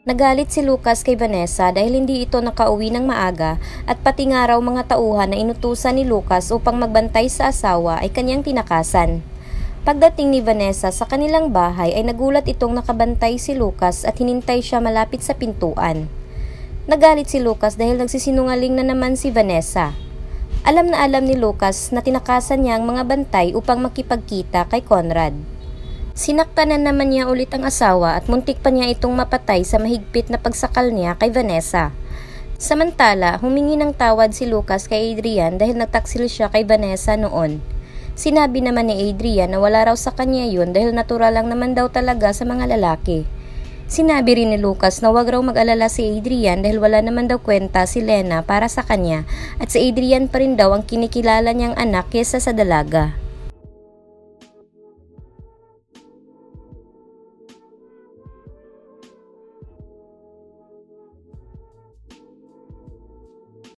Nagalit si Lucas kay Vanessa dahil hindi ito nakauwi ng maaga at pati nga raw mga tauhan na inutusan ni Lucas upang magbantay sa asawa ay kanyang tinakasan. Pagdating ni Vanessa sa kanilang bahay ay nagulat itong nakabantay si Lucas at hinintay siya malapit sa pintuan. Nagalit si Lucas dahil nagsisinungaling na naman si Vanessa. Alam na alam ni Lucas na tinakasan niya ang mga bantay upang makipagkita kay Conrad. Sinaktan na naman niya ulit ang asawa at muntik pa niya itong mapatay sa mahigpit na pagsakal niya kay Vanessa. Samantala, humingi ng tawad si Lucas kay Adrian dahil nagtaksil siya kay Vanessa noon. Sinabi naman ni Adrian na wala raw sa kanya yun dahil natural lang naman daw talaga sa mga lalaki. Sinabi rin ni Lucas na wag raw mag-alala si Adrian dahil wala naman daw kwenta si Lena para sa kanya at si Adrian pa rin daw ang kinikilala niyang anak kesa sa dalaga.